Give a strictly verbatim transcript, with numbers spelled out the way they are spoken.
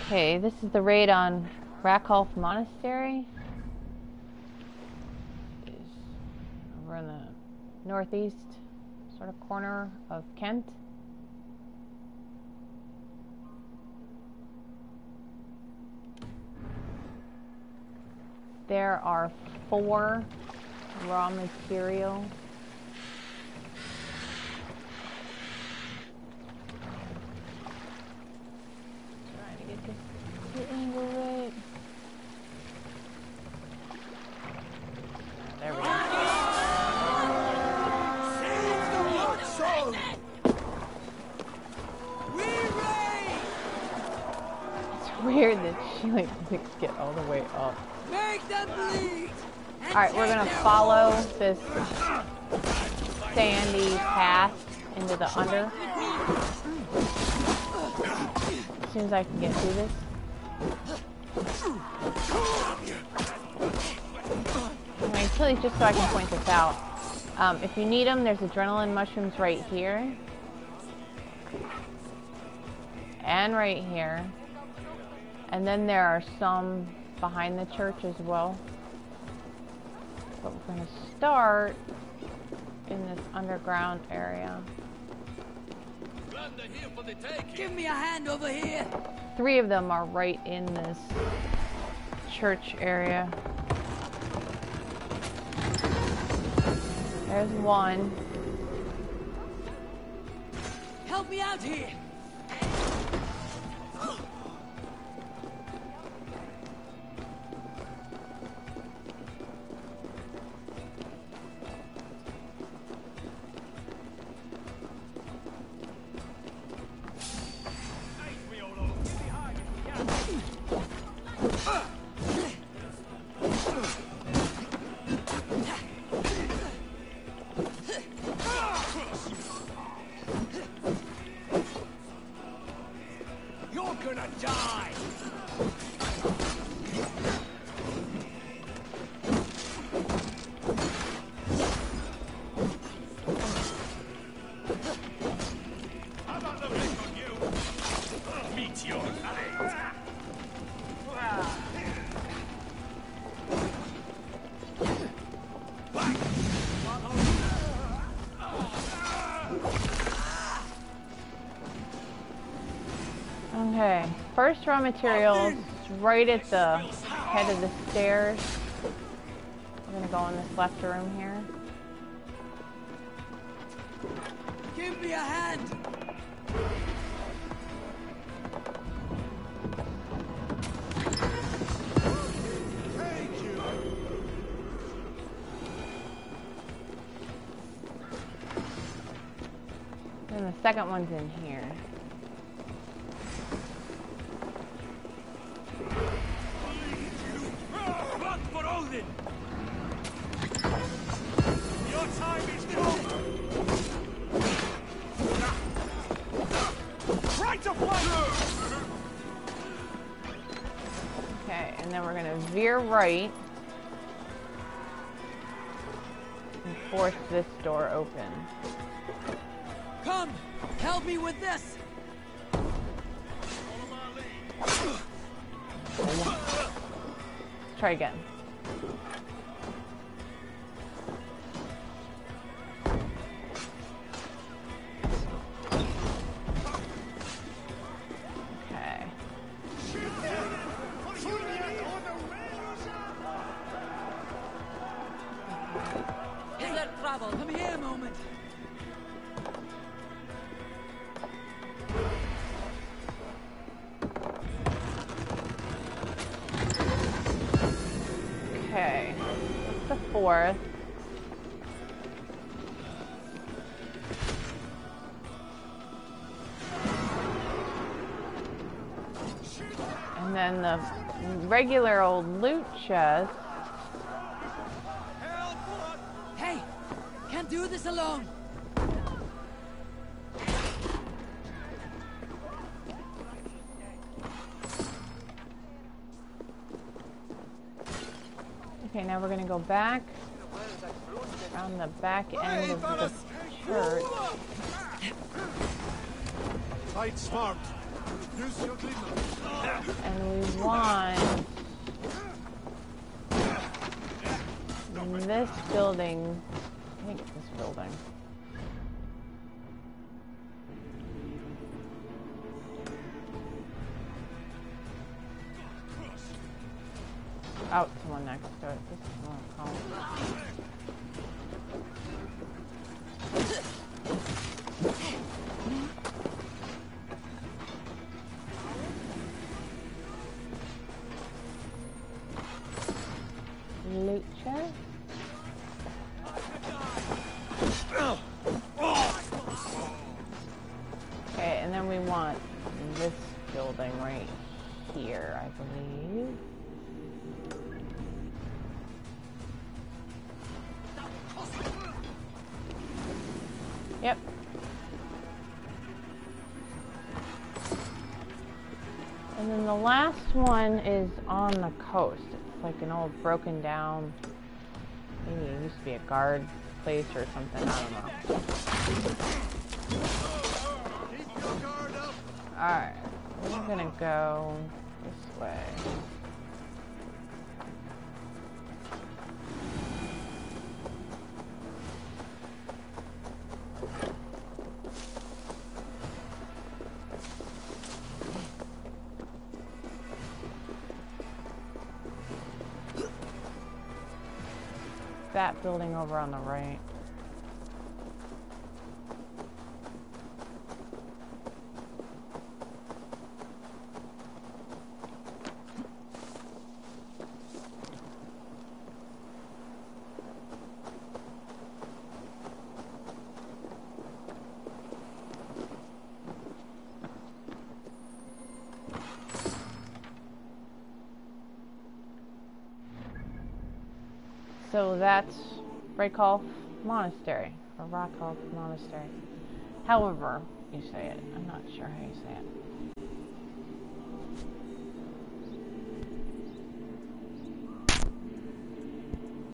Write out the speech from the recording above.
Okay, this is the raid on Racult Monastery. It's over in the northeast sort of corner of Kent. There are four raw materials. Trying to get this to angle right. There we go. It's weird that she like didn't get all the way up. Make them bleed. Alright, we're gonna follow this sandy path into the under. As soon as I can get through this. My utilities, just so I can point this out. Um, if you need them, there's adrenaline mushrooms right here. And right here. And then there are some behind the church as well. But we're going to start in this underground area. Give me a hand over here. Three of them are right in this church area. There's one. Help me out here. Okay, first raw materials right at the head of the stairs. We're gonna go in this left room here. Give me a hand. Thank you. And the second one's in here. Okay, and then we're gonna veer right and force this door open. Come, help me with this. Try again. Okay. Is there trouble? Come here a moment. Okay, what's the fourth? And then the regular old loot chest. Hey, can't do this alone. Okay, now we're gonna go back around the back end of the church. Fight smart. And we want this building, I think it's this building. Oh, someone next to it. This is one called. Lucha. Okay, and then we want this building right here, I believe. Yep. And then the last one is on the coast. It's like an old broken down, maybe it used to be a guard place or something, I don't know. Alright, we're gonna go this way. That building over on the right. So that's Racult Monastery, or Racult Monastery. However you say it, I'm not sure how you say it.